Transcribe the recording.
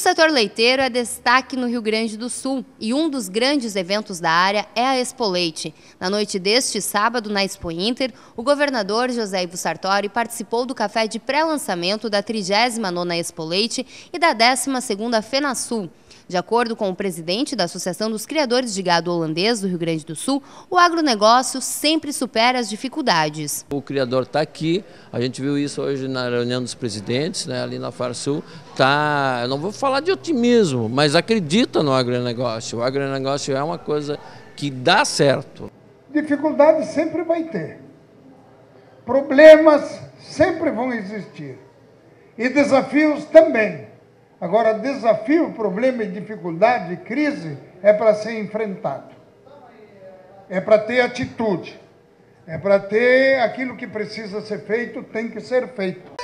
setor leiteiro é destaque no Rio Grande do Sul e um dos grandes eventos da área é a Expo Leite. Na noite deste sábado, na Expo Inter, o governador José Ivo Sartori participou do café de pré-lançamento da 39ª Expo Leite e da 12ª FenaSul. De acordo com o presidente da Associação dos Criadores de Gado Holandês do Rio Grande do Sul, o agronegócio sempre supera as dificuldades. O criador está aqui, a gente viu isso hoje na reunião dos presidentes, né, ali na FarSul. Eu não vou falar de otimismo, mas acredita no agronegócio. O agronegócio é uma coisa que dá certo. Dificuldade sempre vai ter. Problemas sempre vão existir. E desafios também. Agora, desafio, problema, dificuldade, crise é para ser enfrentado. É para ter atitude. É para ter aquilo que precisa ser feito, tem que ser feito.